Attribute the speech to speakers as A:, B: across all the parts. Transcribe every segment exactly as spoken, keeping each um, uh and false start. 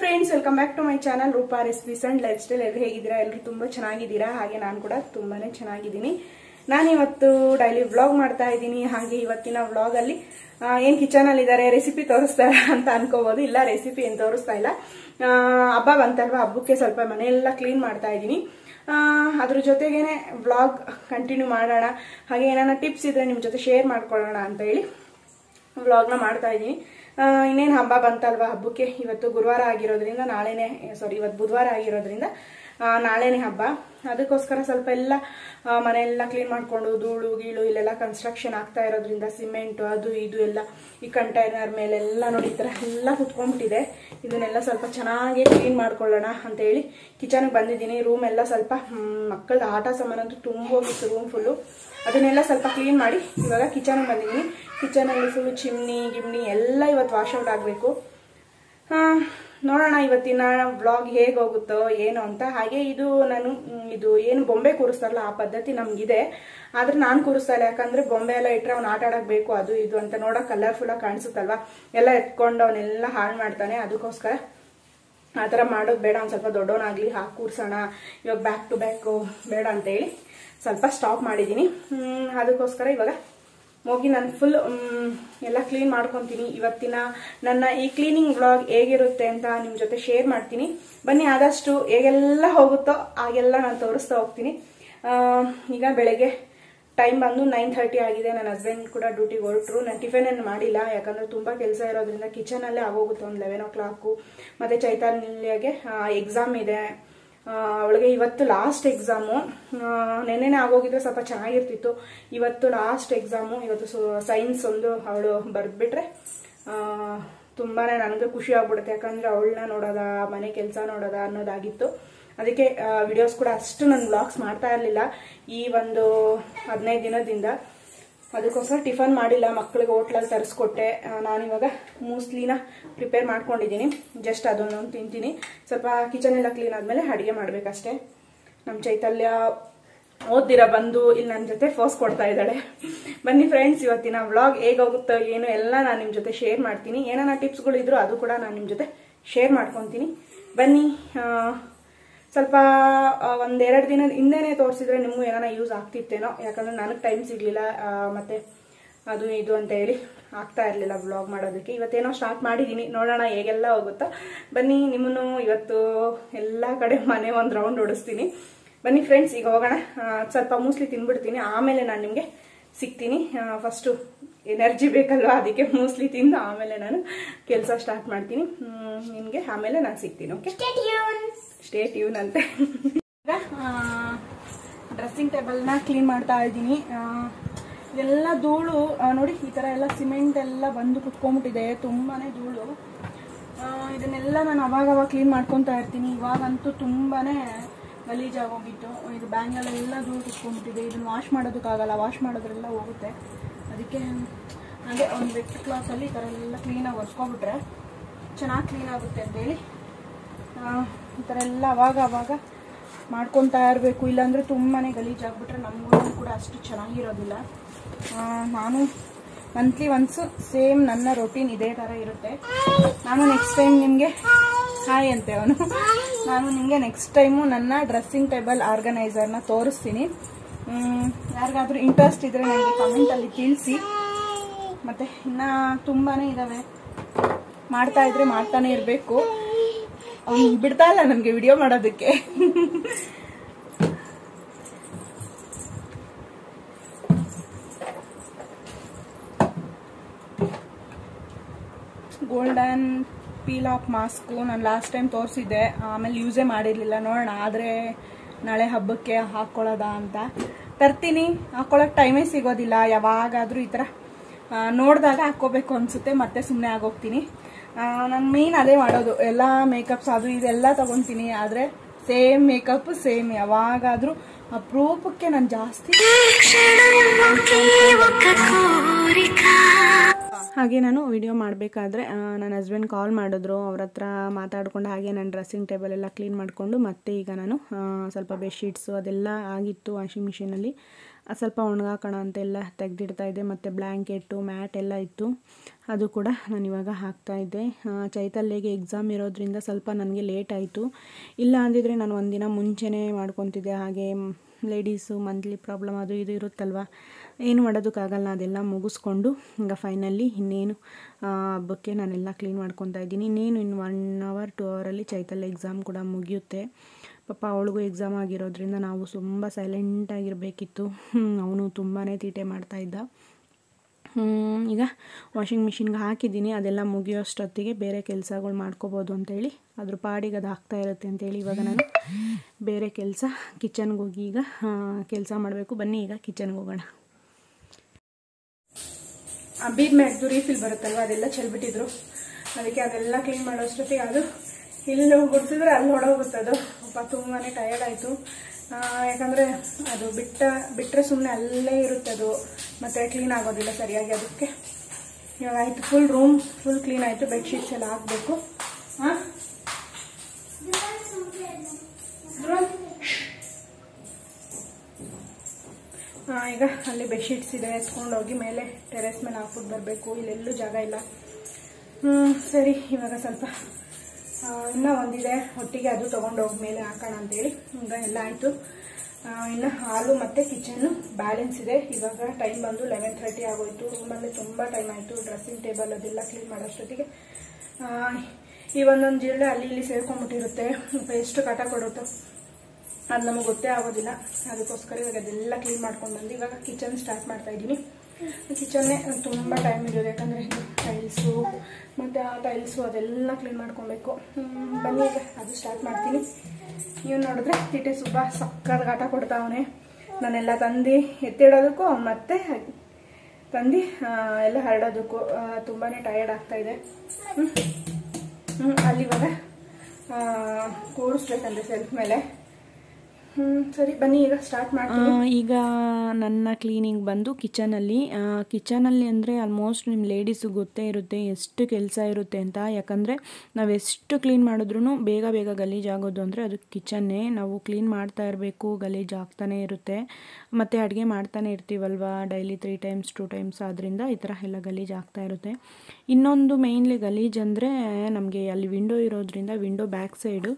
A: Friends, welcome back to my channel Roopa recipes and lifestyle. ಎಲ್ಲರೂ ಹೇಗಿದ್ದೀರಾ? ಎಲ್ಲರೂ ತುಂಬಾ ಚೆನ್ನಾಗಿದ್ದೀರಾ. ಹಾಗೆ ನಾನು ಕೂಡ ತುಂಬಾನೇ ಚೆನ್ನಾಗಿದ್ದೀನಿ. ನಾನು ಇವತ್ತು ಡೈಲಿ ವ್ಲಾಗ್ ಮಾಡ್ತಾ ಇದ್ದೀನಿ. ಹಾಗೆ ಇವತ್ತಿನ ವ್ಲಾಗ್ ಅಲ್ಲಿ ಏನ್ ಕಿಚನ್ ಅಲ್ಲಿ ಇದಾರೆ, ರೆಸಿಪಿ ತೋರಿಸ್ತಾರ ಅಂತ ಅನ್ಕೋಬಹುದು. ಇಲ್ಲ, ರೆಸಿಪಿ ಏನ್ ತೋರಿಸ್ತಾ ಇಲ್ಲ. ಹಬ್ಬ ಬಂತಲ್ವಾ, ಹಬ್ಬಕ್ಕೆ ಸ್ವಲ್ಪ ಮನೆಯೆಲ್ಲ ಕ್ಲೀನ್ ಮಾಡ್ತಾ ಇದ್ದೀನಿ. ಅದ್ರ ಜೊತೆಗೇನೆ ವ್ಲಾಗ್ ಕಂಟಿನ್ಯೂ ಮಾಡೋಣ. ಹಾಗೆ ಏನಾನ ಟಿಪ್ಸ್ ಇದ್ರೆ ನಿಮ್ ಜೊತೆ ಶೇರ್ ಮಾಡ್ಕೊಳ್ಳೋಣ ಅಂತ ಹೇಳಿ ವ್ಲಾಗ್ನ ಮಾಡ್ತಾ ಇದ್ದೀನಿ. ಇನ್ನೇನು ಹಬ್ಬ ಬಂತಲ್ವಾ, ಹಬ್ಬಕ್ಕೆ ಇವತ್ತು ಗುರುವಾರ ಆಗಿರೋದ್ರಿಂದ ನಾಳೆನೆ ಸಾರಿ ಇವತ್ತು ಬುಧವಾರ ಆಗಿರೋದ್ರಿಂದ ನಾಳೆನೆ ಹಬ್ಬ. ಅದಕ್ಕೋಸ್ಕರ ಸ್ವಲ್ಪ ಎಲ್ಲ ಮನೆಯೆಲ್ಲ ಕ್ಲೀನ್ ಮಾಡ್ಕೊಂಡು ಧೂಳು ಗೀಳು ಇಲ್ಲೆಲ್ಲ ಕನ್ಸ್ಟ್ರಕ್ಷನ್ ಆಗ್ತಾ ಇರೋದ್ರಿಂದ ಸಿಮೆಂಟ್ ಅದು ಇದು ಎಲ್ಲ ಈ ಕಂಟೈನರ್ ಮೇಲೆಲ್ಲ ನೋಡಿ ಈ ಥರ ಎಲ್ಲ ಕುತ್ಕೊಂಡ್ಬಿಟ್ಟಿದೆ. ಇದನ್ನೆಲ್ಲ ಸ್ವಲ್ಪ ಚೆನ್ನಾಗಿ ಕ್ಲೀನ್ ಮಾಡ್ಕೊಳ್ಳೋಣ ಅಂತ ಹೇಳಿ ಕಿಚನ್ಗೆ ಬಂದಿದ್ದೀನಿ. ರೂಮ್ ಎಲ್ಲ ಸ್ವಲ್ಪ ಮಕ್ಕಳದ ಆಟ ಸಾಮಾನಂತೂ ತುಂಬೋಗಿತ್ತು ರೂಮ್ ಫುಲ್ಲು. ಅದನ್ನೆಲ್ಲ ಸ್ವಲ್ಪ ಕ್ಲೀನ್ ಮಾಡಿ ಇವಾಗ ಕಿಚನ್ಗೆ ಬಂದಿದ್ದೀನಿ. ಕಿಚನಲ್ಲಿ ಫುಲ್ಲು ಚಿಮ್ನಿ ಗಿಮ್ನಿ ಎಲ್ಲ ಇವತ್ತು ವಾಶ್ಔಟ್ ಆಗಬೇಕು. ನೋಡೋಣ ಇವತ್ತಿನ ವ್ಲಾಗ್ ಹೇಗೆ ಹೋಗುತ್ತೋ ಏನೋ ಅಂತ. ಹಾಗೆ ಇದು ನಾನು ಇದು ಏನು ಬೊಂಬೆ ಕೂರಿಸ್ತಾರಲ್ಲ ಆ ಪದ್ಧತಿ ನಮಗಿದೆ. ಆದ್ರೆ ನಾನು ಕೂರಿಸ್ತಾ ಇಲ್ಲ, ಯಾಕಂದ್ರೆ ಬೊಂಬೆ ಎಲ್ಲ ಇಟ್ಟರೆ ಅವ್ನು ಆಟ ಆಡಕ್ ಬೇಕು ಅದು ಇದು ಅಂತ ನೋಡೋಕೆ ಕಲರ್ಫುಲ್ ಆಗಿ ಕಾಣಿಸುತ್ತಲ್ವಾ, ಎಲ್ಲ ಎತ್ಕೊಂಡು ಅವನ್ನೆಲ್ಲ ಹಾಳು ಮಾಡ್ತಾನೆ. ಅದಕ್ಕೋಸ್ಕರ ಆ ಥರ ಮಾಡೋದು ಬೇಡ, ಒಂದು ಸ್ವಲ್ಪ ದೊಡ್ಡವನಾಗ್ಲಿ ಹಾಕಿ ಕೂರ್ಸೋಣ, ಇವಾಗ ಬ್ಯಾಕ್ ಟು ಬ್ಯಾಕ್ ಬೇಡ ಅಂತ ಹೇಳಿ ಸ್ವಲ್ಪ ಸ್ಟಾಪ್ ಮಾಡಿದ್ದೀನಿ. ಅದಕ್ಕೋಸ್ಕರ ಇವಾಗ ಹೋಗಿ ನಾನು ಫುಲ್ ಎಲ್ಲ ಕ್ಲೀನ್ ಮಾಡ್ಕೊತೀನಿ. ಇವತ್ತಿನ ನನ್ನ ಈ ಕ್ಲೀನಿಂಗ್ ವ್ಲಾಗ್ ಹೇಗಿರುತ್ತೆ ಅಂತ ನಿಮ್ಮ ಜೊತೆ ಶೇರ್ ಮಾಡ್ತೀನಿ. ಬನ್ನಿ, ಆದಷ್ಟು ಹೇಗೆಲ್ಲ ಹೋಗುತ್ತೋ ಹಾಗೆಲ್ಲ ನಾನು ತೋರಿಸ್ತಾ ಹೋಗ್ತೀನಿ. ಈಗ ಬೆಳಗ್ಗೆ ಟೈಮ್ ಬಂದು ನೈನ್ ಥರ್ಟಿ ಆಗಿದೆ. ನನ್ನ ಹಸ್ಬೆಂಡ್ ಕೂಡ ಡ್ಯೂಟಿಗೆ ಹೊರಟರು. ನಾನು ಟಿಫನ್ ಏನು ಮಾಡಿಲ್ಲ, ಯಾಕಂದರೆ ತುಂಬ ಕೆಲಸ ಇರೋದ್ರಿಂದ ಕಿಚನಲ್ಲೇ ಆಗೋಗುತ್ತೆ ಒಂದು ಲೆವೆನ್ ಓ ಕ್ಲಾಕು. ಮತ್ತು ಚೈತನ್ಯಗೆ ಎಕ್ಸಾಮ್ ಇದೆ, ಅವಳಿಗೆ ಇವತ್ತು ಲಾಸ್ಟ್ ಎಕ್ಸಾಮು. ನೆನ್ನೆನೇ ಆಗೋಗಿದ್ರೆ ಸ್ವಲ್ಪ ಚೆನ್ನಾಗಿರ್ತಿತ್ತು. ಇವತ್ತು ಲಾಸ್ಟ್ ಎಕ್ಸಾಮು. ಇವತ್ತು ಸೈನ್ಸ್ ಒಂದು ಅವಳು ಬರೆದ್ಬಿಟ್ರೆ ತುಂಬಾ ನನಗೆ ಖುಷಿ ಆಗ್ಬಿಡುತ್ತೆ, ಯಾಕಂದರೆ ಅವಳನ್ನ ನೋಡೋದ ಮನೆ ಕೆಲಸ ನೋಡೋದ ಅನ್ನೋದಾಗಿತ್ತು. ಅದಕ್ಕೆ ವಿಡಿಯೋಸ್ ಕೂಡ ಅಷ್ಟು ನಾನು ವ್ಲಾಗ್ಸ್ ಮಾಡ್ತಾ ಇರಲಿಲ್ಲ ಈ ಒಂದು ಹದಿನೈದು ದಿನದಿಂದ. ಅದಕ್ಕೋಸ್ಕರ ಟಿಫನ್ ಮಾಡಿಲ್ಲ, ಮಕ್ಕಳಿಗೆ ಹೋಟ್ಲಲ್ಲಿ ತರಿಸ್ಕೊಟ್ಟೆ. ನಾನಿವಾಗ ಮೂಸ್ಲಿನ ಪ್ರಿಪೇರ್ ಮಾಡ್ಕೊಂಡಿದ್ದೀನಿ. ಜಸ್ಟ್ ಅದೊಂದು ತಿಂತೀನಿ. ಸ್ವಲ್ಪ ಕಿಚನ್ ಎಲ್ಲ ಕ್ಲೀನ್ ಆದಮೇಲೆ ಅಡುಗೆ ಮಾಡಬೇಕಷ್ಟೇ. ನಮ್ಮ ಚೈತಲ್ಯ ಓದ್ದಿರ ಬಂದು ಇಲ್ಲಿ ನನ್ನ ಜೊತೆ ಫೋಸ್ ಕೊಡ್ತಾ ಇದ್ದಾಳೆ. ಬನ್ನಿ ಫ್ರೆಂಡ್ಸ್, ಇವತ್ತಿನ ವ್ಲಾಗ್ ಹೇಗೆ ಹೋಗುತ್ತೋ ಏನೋ ಎಲ್ಲ ನಾನು ನಿಮ್ಮ ಜೊತೆ ಶೇರ್ ಮಾಡ್ತೀನಿ. ಏನಾನ ಟಿಪ್ಸ್ಗಳು ಇದ್ರು ಅದು ಕೂಡ ನಾನು ನಿಮ್ಮ ಜೊತೆ ಶೇರ್ ಮಾಡ್ಕೊತೀನಿ. ಬನ್ನಿ, ಸ್ವಲ್ಪ ಒಂದೆರಡು ದಿನ ಹಿಂದೆನೇ ತೋರಿಸಿದ್ರೆ ನಿಮಗೂ ಏನಾನ ಯೂಸ್ ಆಗ್ತಿತ್ತೇನೋ, ಯಾಕಂದರೆ ನನಗೆ ಟೈಮ್ ಸಿಗಲಿಲ್ಲ ಮತ್ತು ಅದು ಇದು ಅಂತ ಹೇಳಿ ಆಗ್ತಾ ಇರಲಿಲ್ಲ ವ್ಲಾಗ್ ಮಾಡೋದಕ್ಕೆ. ಇವತ್ತೇನೋ ಸ್ಟಾರ್ಟ್ ಮಾಡಿದ್ದೀನಿ, ನೋಡೋಣ ಹೇಗೆಲ್ಲ ಹೋಗುತ್ತೋ. ಬನ್ನಿ, ನಿಮ್ಮನ್ನು ಇವತ್ತು ಎಲ್ಲ ಕಡೆ ಮನೆ ಒಂದು ರೌಂಡ್ ಓಡಿಸ್ತೀನಿ. ಬನ್ನಿ ಫ್ರೆಂಡ್ಸ್, ಈಗ ಹೋಗೋಣ. ಸ್ವಲ್ಪ ಮೂಸ್ಲಿ ತಿಂದ್ಬಿಡ್ತೀನಿ, ಆಮೇಲೆ ನಾನು ನಿಮಗೆ ಸಿಗ್ತೀನಿ. ಫಸ್ಟು ಎನರ್ಜಿ ಬೇಕಲ್ವಾ, ಅದಕ್ಕೆ ಮೂಸ್ಲಿ ತಿಂದು ಆಮೇಲೆ ನಾನು ಕೆಲಸ ಸ್ಟಾರ್ಟ್ ಮಾಡ್ತೀನಿ. ನಿಮಗೆ ಆಮೇಲೆ ನಾನು ಸಿಗ್ತೀನಿ. ಓಕೆ, ಸ್ಟೇ ಟ್ಯೂನ್ ಅಂತೆ. ಈಗ ಡ್ರೆಸ್ಸಿಂಗ್ ಟೇಬಲ್ನ ಕ್ಲೀನ್ ಮಾಡ್ತಾ ಇದ್ದೀನಿ. ಇದೆಲ್ಲ ಧೂಳು ನೋಡಿ, ಈ ಥರ ಎಲ್ಲ ಸಿಮೆಂಟ್ ಎಲ್ಲ ಬಂದು ಕುತ್ಕೊಂಡ್ಬಿಟ್ಟಿದೆ, ತುಂಬಾ ಧೂಳು. ಇದನ್ನೆಲ್ಲ ನಾನು ಅವಾಗವಾಗ ಕ್ಲೀನ್ ಮಾಡ್ಕೊತಾ ಇರ್ತೀನಿ. ಇವಾಗಂತೂ ತುಂಬಾ ಗಲೀಜಾಗೋಗಿತ್ತು. ಇದು ಬ್ಯಾಂಗಲ್ಲೆಲ್ಲ ಧೂಳು ಕುತ್ಕೊಂಡ್ಬಿಟ್ಟಿದೆ. ಇದನ್ನು ವಾಶ್ ಮಾಡೋದಕ್ಕಾಗಲ್ಲ, ವಾಶ್ ಮಾಡೋದ್ರೆಲ್ಲ ಹೋಗುತ್ತೆ. ಅದಕ್ಕೆ ಹಾಗೆ ಒಂದು ವೆಟ್ ಕ್ಲಾತಲ್ಲಿ ಈ ಥರ ಎಲ್ಲ ಕ್ಲೀನಾಗಿ ಒರೆಸ್ಕೊಬಿಟ್ರೆ ಚೆನ್ನಾಗಿ ಕ್ಲೀನ್ ಆಗುತ್ತೆ ಅಂತೇಳಿ ಈ ಥರ ಎಲ್ಲ ಅವಾಗ ಅವಾಗ ಮಾಡ್ಕೊತಾ ಇರಬೇಕು. ಇಲ್ಲಾಂದರೆ ತುಂಬಾ ಗಲೀಜಾಗ್ಬಿಟ್ರೆ ನಮಗೂ ಕೂಡ ಅಷ್ಟು ಚೆನ್ನಾಗಿರೋದಿಲ್ಲ. ನಾನು ಮಂತ್ಲಿ ಒನ್ಸು ಸೇಮ್ ನನ್ನ ರೊಟೀನ್ ಇದೇ ಥರ ಇರುತ್ತೆ. ನಾನು ನೆಕ್ಸ್ಟ್ ಟೈಮ್ ನಿಮಗೆ ಹಾಯ್ ಅಂತೆ ಅವನು ನಾನು ನಿಮಗೆ ನೆಕ್ಸ್ಟ್ ಟೈಮು ನನ್ನ ಡ್ರೆಸ್ಸಿಂಗ್ ಟೇಬಲ್ ಆರ್ಗನೈಸರ್ನ ತೋರಿಸ್ತೀನಿ. ಯಾರಿಗಾದ್ರೂ ಇಂಟ್ರೆಸ್ಟ್ ಇದ್ದರೆ ನನಗೆ ಕಮೆಂಟಲ್ಲಿ ತಿಳಿಸಿ. ಮತ್ತು ಇನ್ನು ತುಂಬಾ ಇದ್ದಾವೆ, ಮಾಡ್ತಾ ಇದ್ರೆ ಮಾಡ್ತಾನೆ ಇರಬೇಕು. ಅವ್ನು ಬಿಡ್ತಾ ಇಲ್ಲ ನನಗೆ ವಿಡಿಯೋ ಮಾಡೋದಕ್ಕೆ. ಗೋಲ್ಡನ್ ಪೀಲ್ ಆಫ್ ಮಾಸ್ಕು ನಾನು ಲಾಸ್ಟ್ ಟೈಮ್ ತೋರಿಸಿದ್ದೆ, ಆಮೇಲೆ ಯೂಸೇ ಮಾಡಿರಲಿಲ್ಲ. ನೋಡೋಣ, ಆದರೆ ನಾಳೆ ಹಬ್ಬಕ್ಕೆ ಹಾಕ್ಕೊಳ್ಳೋದಾ ಅಂತ ತರ್ತೀನಿ. ಹಾಕ್ಕೊಳ್ಳೋಕೆ ಟೈಮೇ ಸಿಗೋದಿಲ್ಲ. ಯಾವಾಗಾದರೂ ಈ ಥರ ನೋಡಿದಾಗ ಹಾಕ್ಕೋಬೇಕು ಅನಿಸುತ್ತೆ, ಮತ್ತೆ ಸುಮ್ಮನೆ ಆಗೋಗ್ತೀನಿ. ನಾನು ಮೇನ್ ಅದೇ ಮಾಡೋದು, ಎಲ್ಲ ಮೇಕಪ್ಸ್ ಅದು ಇದೆಲ್ಲ ತಗೊತೀನಿ. ಆದರೆ ಸೇಮ್ ಮೇಕಪ್ ಸೇಮ್, ಯಾವಾಗಾದರೂ ಅಪರೂಪಕ್ಕೆ ನಾನು ಜಾಸ್ತಿ. ಹಾಗೆ ನಾನು ವಿಡಿಯೋ ಮಾಡಬೇಕಾದ್ರೆ ನನ್ನ ಹಸ್ಬೆಂಡ್ ಕಾಲ್ ಮಾಡಿದ್ರು. ಅವ್ರ ಹತ್ರ ಮಾತಾಡ್ಕೊಂಡು ಹಾಗೆ ನನ್ನ ಡ್ರೆಸ್ಸಿಂಗ್ ಟೇಬಲ್ ಎಲ್ಲ ಕ್ಲೀನ್ ಮಾಡಿಕೊಂಡು ಮತ್ತೆ ಈಗ ನಾನು ಸ್ವಲ್ಪ ಬೆಡ್ಶೀಟ್ಸು ಅದೆಲ್ಲ ಆಗಿತ್ತು ವಾಷಿಂಗ್ ಮಿಷಿನಲ್ಲಿ, ಸ್ವಲ್ಪ ಒಣಗಾಕೋಣ ಅಂತೆಲ್ಲ ತೆಗೆದಿಡ್ತಾ ಇದ್ದೆ. ಮತ್ತು ಬ್ಲ್ಯಾಂಕೆಟು ಮ್ಯಾಟ್ ಎಲ್ಲ ಇತ್ತು, ಅದು ಕೂಡ ನಾನು ಇವಾಗ ಹಾಕ್ತಾಯಿದ್ದೆ. ಚೈತಲ್ಯಗೆ ಎಕ್ಸಾಮ್ ಇರೋದ್ರಿಂದ ಸ್ವಲ್ಪ ನನಗೆ ಲೇಟ್ ಆಯಿತು. ಇಲ್ಲ ಅಂದಿದ್ರೆ ನಾನು ಒಂದಿನ ಮುಂಚೆನೇ ಮಾಡ್ಕೊತಿದ್ದೆ. ಹಾಗೆ ಲೇಡೀಸು ಮಂತ್ಲಿ ಪ್ರಾಬ್ಲಮ್ ಅದು ಇದು ಇರುತ್ತಲ್ವ, ಏನು ಮಾಡೋದಕ್ಕಾಗಲ್ಲ. ಅದೆಲ್ಲ ಮುಗಿಸ್ಕೊಂಡು ಈಗ ಫೈನಲಿ ಇನ್ನೇನು ಹಬ್ಬಕ್ಕೆ ನಾನೆಲ್ಲ ಕ್ಲೀನ್ ಮಾಡ್ಕೊತಾ ಇದ್ದೀನಿ. ಇನ್ನೇನು ಇನ್ನು ಒನ್ ಅವರ್ ಟು ಅವರಲ್ಲಿ ಚೈತಲ್ಯ ಎಕ್ಸಾಮ್ ಕೂಡ ಮುಗಿಯುತ್ತೆ. ಪಾಪ ಅವಳಿಗೂ ಎಕ್ಸಾಮ್ ಆಗಿರೋದ್ರಿಂದ ನಾವು ತುಂಬ ಸೈಲೆಂಟಾಗಿರಬೇಕಿತ್ತು. ಅವನು ತುಂಬಾ ತೀಟೆ ಮಾಡ್ತಾಯಿದ್ದ. ಈಗ ವಾಷಿಂಗ್ ಮಿಷಿನ್ಗೆ ಹಾಕಿದ್ದೀನಿ. ಅದೆಲ್ಲ ಮುಗಿಯೋಷ್ಟೊತ್ತಿಗೆ ಬೇರೆ ಕೆಲಸಗಳು ಮಾಡ್ಕೋಬೋದು ಅಂತೇಳಿ, ಅದ್ರ ಪಾಡಿಗೆ ಅದು ಆಗ್ತಾ ಇರುತ್ತೆ ಅಂತೇಳಿ ಇವಾಗ ನಾನು ಬೇರೆ ಕೆಲಸ ಕಿಚನ್ಗೆ ಹೋಗಿ ಈಗ ಕೆಲಸ ಮಾಡಬೇಕು. ಬನ್ನಿ ಈಗ ಕಿಚನ್ಗೆ ಹೋಗೋಣ. ಬೀದ್ ಮ್ಯಾಟ್ದು ರೀಫಿಲ್ ಬರುತ್ತಲ್ವ, ಅದೆಲ್ಲ ಚೆಲ್ಬಿಟ್ಟಿದ್ರು. ಅದಕ್ಕೆ ಅದೆಲ್ಲ ಕ್ಲೀನ್ ಮಾಡೋಷ್ಟೊತ್ತಿಗೆ ಅದು ಇಲ್ಲಿ ಗುಡ್ಸಿದ್ರೆ ಅಲ್ಲಿ ಹೊಡೋಗುತ್ತೆ. ಅದು ಪಾಪ ತುಂಬಾ ಟಯರ್ಡ್ ಆಯಿತು. ಯಾಕಂದರೆ ಅದು ಬಿಟ್ಟ ಬಿಟ್ಟರೆ ಸುಮ್ಮನೆ ಅಲ್ಲೇ ಇರುತ್ತೆ ಅದು, ಮತ್ತು ಕ್ಲೀನ್ ಆಗೋದಿಲ್ಲ ಸರಿಯಾಗಿ. ಅದಕ್ಕೆ ಇವಾಗ ಆಯಿತು, ಫುಲ್ ರೂಮ್ ಫುಲ್ ಕ್ಲೀನ್ ಆಯಿತು. ಬೆಡ್ಶೀಟ್ಸ್ ಎಲ್ಲ ಹಾಕಬೇಕು. ಹಾಂ ಈಗ ಅಲ್ಲಿ ಬೆಡ್ಶೀಟ್ಸ್ ಇದೆ, ಎತ್ಕೊಂಡೋಗಿ ಮೇಲೆ ಟೆರೆಸ್ ಮೇಲೆ ಹಾಕ್ಬಿಟ್ಟು ಬರಬೇಕು. ಇಲ್ಲೆಲ್ಲೂ ಜಾಗ ಇಲ್ಲ. ಹ್ಞೂ ಸರಿ, ಇವಾಗ ಸ್ವಲ್ಪ ಇನ್ನೂ ಒಂದಿದೆ ಒಟ್ಟಿಗೆ, ಅದು ತೊಗೊಂಡೋಗಿ ಮೇಲೆ ಹಾಕೋಣ ಅಂತೇಳಿ. ಈಗ ಎಲ್ಲ ಆಯಿತು. ಇನ್ನು ಹಾಲು ಮತ್ತು ಕಿಚನ್ನು ಬ್ಯಾಲೆನ್ಸ್ ಇದೆ. ಇವಾಗ ಟೈಮ್ ಬಂದು ಲೆವೆನ್ ಥರ್ಟಿ ಆಗೋಯ್ತು. ರೂಮಲ್ಲಿ ತುಂಬ ಟೈಮ್ ಆಯಿತು. ಡ್ರೆಸ್ಸಿಂಗ್ ಟೇಬಲ್ ಅದೆಲ್ಲ ಕ್ಲೀನ್ ಮಾಡೋಷ್ಟೊತ್ತಿಗೆ ಈ ಒಂದೊಂದು ಜಿರಳೆ ಅಲ್ಲಿ ಇಲ್ಲಿ ಸೇರ್ಕೊಂಡ್ಬಿಟ್ಟಿರುತ್ತೆ. ಎಷ್ಟು ಕಾಟ ಕೊಡುತ್ತೋ ಅದು ನಮಗೆ ಗೊತ್ತೇ ಆಗೋದಿಲ್ಲ. ಅದಕ್ಕೋಸ್ಕರ ಇವಾಗ ಅದೆಲ್ಲ ಕ್ಲೀನ್ ಮಾಡ್ಕೊಂಡು ಬಂದು ಇವಾಗ ಕಿಚನ್ ಸ್ಟಾರ್ಟ್ ಮಾಡ್ತಾ ಇದ್ದೀನಿ. ಕಿಚನ್ನೇ ತುಂಬ ಟೈಮ್ ಇರೋದು, ಯಾಕಂದರೆ ಟೈಲ್ಸು ಮತ್ತು ಆ ಟೈಲ್ಸು ಅದೆಲ್ಲ ಕ್ಲೀನ್ ಮಾಡ್ಕೊಬೇಕು. ಬನ್ನಿ ಈಗ ಅದು ಸ್ಟಾರ್ಟ್ ಮಾಡ್ತೀನಿ. ನೀವು ನೋಡಿದ್ರೆ ತಿಟ್ಟೆ ಸುಬ್ಬ ಸಕ್ಕದ ಗಾಟ ಕೊಡ್ತಾವನೆ. ನಾನೆಲ್ಲ ತಂದು ಎತ್ತಿಡೋದಕ್ಕೂ ಮತ್ತೆ ತಂದು ಎಲ್ಲ ಹರಡೋದಕ್ಕೂ ತುಂಬಾ ಟಯರ್ಡ್ ಆಗ್ತಾಯಿದೆ. ಹ್ಞೂ ಅಲ್ಲಿ ಇವಾಗ ಕೂಡಿಸ್ಬೇಕಂದ್ರೆ ಸೆಲ್ಫ್ ಮೇಲೆ. ಹ್ಞೂ ಸರಿ, ಬನ್ನಿ ಈಗ ಸ್ಟಾರ್ಟ್ ಮಾಡ್ತೀನಿ. ಈಗ ನನ್ನ ಕ್ಲೀನಿಂಗ್ ಬಂದು ಕಿಚನಲ್ಲಿ ಕಿಚನಲ್ಲಿ ಅಂದರೆ ಆಲ್ಮೋಸ್ಟ್ ನಿಮ್ಮ ಲೇಡೀಸು ಗೊತ್ತೇ ಇರುತ್ತೆ ಎಷ್ಟು ಕೆಲಸ ಇರುತ್ತೆ ಅಂತ. ಯಾಕಂದರೆ ನಾವು ಎಷ್ಟು ಕ್ಲೀನ್ ಮಾಡಿದ್ರೂ ಬೇಗ ಬೇಗ ಗಲೀಜಾಗೋದು ಅಂದರೆ ಅದು ಕಿಚನ್ನೇ. ನಾವು ಕ್ಲೀನ್ ಮಾಡ್ತಾ ಇರಬೇಕು, ಗಲೀಜು ಆಗ್ತಾನೆ ಇರುತ್ತೆ. ಮತ್ತು ಅಡುಗೆ ಮಾಡ್ತಾನೆ ಇರ್ತೀವಲ್ವ daily three times two times, ಆದ್ದರಿಂದ ಈ ಥರ ಎಲ್ಲ ಗಲೀಜು ಆಗ್ತಾ ಇರುತ್ತೆ. ಇನ್ನೊಂದು ಮೇಯ್ನ್ಲಿ ಗಲೀಜು ಅಂದರೆ ನಮಗೆ ಅಲ್ಲಿ ವಿಂಡೋ ಇರೋದ್ರಿಂದ ವಿಂಡೋ ಬ್ಯಾಕ್ ಸೈಡು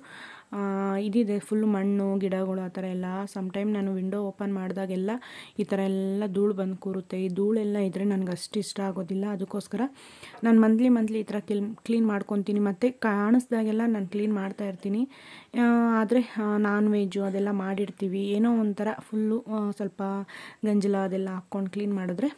A: ಇದಿದೆ, ಫುಲ್ ಮಣ್ಣು ಗಿಡಗಳು ಆ ಥರ ಎಲ್ಲ. ಸಮ್ಟೈಮ್ ನಾನು ವಿಂಡೋ ಓಪನ್ ಮಾಡಿದಾಗೆಲ್ಲ ಈ ಥರ ಎಲ್ಲ ಧೂಳು ಬಂದು ಕೂರುತ್ತೆ. ಈ ಧೂಳೆಲ್ಲ ಇದ್ದರೆ ನನಗೆ ಅಷ್ಟು ಇಷ್ಟ ಆಗೋದಿಲ್ಲ. ಅದಕ್ಕೋಸ್ಕರ ನಾನು ಮಂತ್ಲಿ ಮಂತ್ಲಿ ಈ ಥರ ಕ್ಲೀನ್ ಕ್ಲೀನ್ ಮಾಡ್ಕೊತೀನಿ. ಮತ್ತು ಕಾಣಿಸ್ದಾಗೆಲ್ಲ ನಾನು ಕ್ಲೀನ್ ಮಾಡ್ತಾ ಇರ್ತೀನಿ. ಆದರೆ ನಾನ್ ವೆಜ್ಜು ಅದೆಲ್ಲ ಮಾಡಿರ್ತೀವಿ, ಏನೋ ಒಂಥರ ಫುಲ್ಲು ಸ್ವಲ್ಪ ಗಂಜಲ ಅದೆಲ್ಲ ಹಾಕ್ಕೊಂಡು ಕ್ಲೀನ್ ಮಾಡಿದ್ರೆ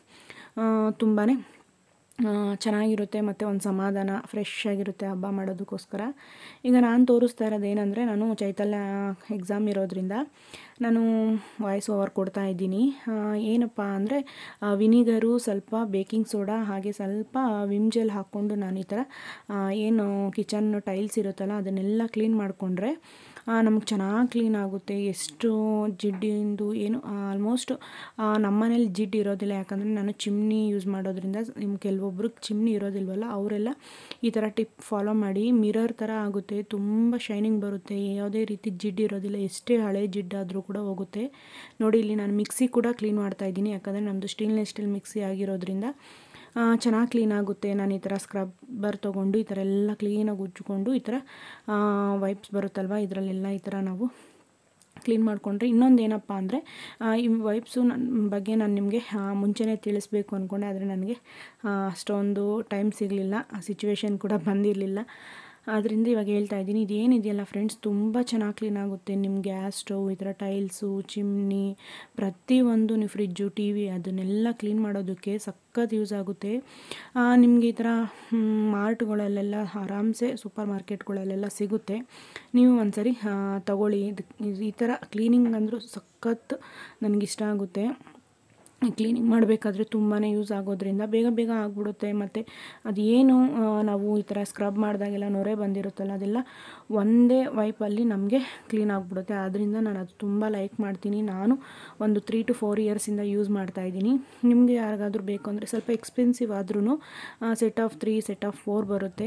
A: ತುಂಬಾ ಚೆನ್ನಾಗಿರುತ್ತೆ. ಮತ್ತು ಒಂದು ಸಮಾಧಾನ, ಫ್ರೆಶ್ ಆಗಿರುತ್ತೆ ಹಬ್ಬ ಮಾಡೋದಕ್ಕೋಸ್ಕರ. ಈಗ ನಾನು ತೋರಿಸ್ತಾ ಇರೋದು ಏನಂದರೆ, ನಾನು ಚೈತಲ್ಯ ಎಕ್ಸಾಮ್ ಇರೋದ್ರಿಂದ ನಾನು ವಾಯ್ಸ್ ಓವರ್ ಕೊಡ್ತಾ ಇದ್ದೀನಿ. ಏನಪ್ಪ ಅಂದರೆ ವಿನಿಗರು, ಸ್ವಲ್ಪ ಬೇಕಿಂಗ್ ಸೋಡಾ, ಹಾಗೆ ಸ್ವಲ್ಪ ವಿಮ್ ಜೆಲ್ ಹಾಕ್ಕೊಂಡು ನಾನು ಈ ಥರ ಏನು ಕಿಚನ್ ಟೈಲ್ಸ್ ಇರುತ್ತಲ್ಲ ಅದನ್ನೆಲ್ಲ ಕ್ಲೀನ್ ಮಾಡಿಕೊಂಡ್ರೆ ನಮಗೆ ಚೆನ್ನಾಗಿ ಕ್ಲೀನ್ ಆಗುತ್ತೆ. ಎಷ್ಟು ಜಿಡ್ಡಿಂದು ಏನು ಆಲ್ಮೋಸ್ಟ್ ನಮ್ಮ ಮನೇಲಿ ಜಿಡ್ಡು ಇರೋದಿಲ್ಲ. ಯಾಕಂದರೆ ನಾನು ಚಿಮ್ನಿ ಯೂಸ್ ಮಾಡೋದ್ರಿಂದ. ನಿಮ್ಮ ಕೆಲವೊಬ್ರಿಗೆ ಚಿಮ್ನಿ ಇರೋದಿಲ್ವಲ್ಲ, ಅವರೆಲ್ಲ ಈ ಥರ ಟಿಪ್ ಫಾಲೋ ಮಾಡಿ. ಮಿರರ್ ಥರ ಆಗುತ್ತೆ, ತುಂಬ ಶೈನಿಂಗ್ ಬರುತ್ತೆ, ಯಾವುದೇ ರೀತಿ ಜಿಡ್ಡು ಇರೋದಿಲ್ಲ. ಎಷ್ಟೇ ಹಳೆ ಜಿಡ್ಡಾದರೂ ಕೂಡ ಹೋಗುತ್ತೆ. ನೋಡಿ, ಇಲ್ಲಿ ನಾನು ಮಿಕ್ಸಿ ಕೂಡ ಕ್ಲೀನ್ ಮಾಡ್ತಾ ಇದ್ದೀನಿ. ಯಾಕಂದರೆ ನಮ್ಮದು ಸ್ಟೇನ್ಲೆಸ್ ಸ್ಟೀಲ್ ಮಿಕ್ಸಿ ಆಗಿರೋದ್ರಿಂದ ಚೆನ್ನಾಗಿ ಕ್ಲೀನ್ ಆಗುತ್ತೆ. ನಾನು ಈ ಥರ ಸ್ಕ್ರಬ್ಬರ್ ತೊಗೊಂಡು ಈ ಥರ ಎಲ್ಲ ಕ್ಲೀನಾಗಿ ಉಜ್ಜಿಕೊಂಡು ಈ ಥರ ವೈಪ್ಸ್ ಬರುತ್ತಲ್ವ, ಇದರಲ್ಲೆಲ್ಲ ಈ ಥರ ನಾವು ಕ್ಲೀನ್ ಮಾಡಿಕೊಂಡ್ರೆ. ಇನ್ನೊಂದು ಏನಪ್ಪ ಅಂದರೆ ಈ ವೈಪ್ಸು ನನ್ನ ಬಗ್ಗೆ ನಾನು ನಿಮಗೆ ಮುಂಚೆನೇ ತಿಳಿಸ್ಬೇಕು ಅಂದ್ಕೊಂಡೆ, ಆದರೆ ನನಗೆ ಅಷ್ಟೊಂದು ಟೈಮ್ ಸಿಗಲಿಲ್ಲ, ಸಿಚುವೇಶನ್ ಕೂಡ ಬಂದಿರಲಿಲ್ಲ. ಅದರಿಂದ ಇವಾಗ ಹೇಳ್ತಾ ಇದ್ದೀನಿ. ಇದೇನಿದೆಯಲ್ಲ ಫ್ರೆಂಡ್ಸ್, ತುಂಬ ಚೆನ್ನಾಗಿ ಕ್ಲೀನ್ ಆಗುತ್ತೆ. ನಿಮ್ಮ ಗ್ಯಾಸ್ ಸ್ಟವ್, ಈ ಥರ ಟೈಲ್ಸು, ಚಿಮ್ನಿ, ಪ್ರತಿಯೊಂದು, ನೀವು ಫ್ರಿಜ್ಜು, ಟಿ ವಿ ಅದನ್ನೆಲ್ಲ ಕ್ಲೀನ್ ಮಾಡೋದಕ್ಕೆ ಸಖತ್ ಯೂಸ್ ಆಗುತ್ತೆ. ನಿಮಗೆ ಈ ಥರ ಮಾರ್ಟ್ಗಳಲ್ಲೆಲ್ಲ ಆರಾಮ್ಸೆ, ಸೂಪರ್ ಮಾರ್ಕೆಟ್ಗಳಲ್ಲೆಲ್ಲ ಸಿಗುತ್ತೆ. ನೀವು ಒಂದ್ಸರಿ ತಗೊಳ್ಳಿ. ಈ ಥರ ಕ್ಲೀನಿಂಗ್ ಅಂದರೂ ಸಖತ್ ನನಗಿಷ್ಟ ಆಗುತ್ತೆ. ಕ್ಲೀನಿಂಗ್ ಮಾಡಬೇಕಾದ್ರೆ ತುಂಬಾ ಯೂಸ್ ಆಗೋದ್ರಿಂದ ಬೇಗ ಬೇಗ ಆಗಿಬಿಡುತ್ತೆ. ಮತ್ತು ಅದೇನು ನಾವು ಈ ಥರ ಸ್ಕ್ರಬ್ ಮಾಡಿದಾಗೆಲ್ಲ ನೊರೆ ಬಂದಿರುತ್ತಲ್ಲ, ಅದೆಲ್ಲ ಒಂದೇ ವೈಪಲ್ಲಿ ನಮಗೆ ಕ್ಲೀನ್ ಆಗಿಬಿಡುತ್ತೆ. ಆದ್ದರಿಂದ ನಾನು ಅದು ತುಂಬ ಲೈಕ್ ಮಾಡ್ತೀನಿ. ನಾನು ಒಂದು ತ್ರೀ ಟು ಫೋರ್ ಇಯರ್ಸಿಂದ ಯೂಸ್ ಮಾಡ್ತಾಯಿದ್ದೀನಿ. ನಿಮಗೆ ಯಾರಿಗಾದ್ರೂ ಬೇಕು ಅಂದರೆ ಸ್ವಲ್ಪ ಎಕ್ಸ್ಪೆನ್ಸಿವ್ ಆದ್ರೂ set of three set of four ಬರುತ್ತೆ.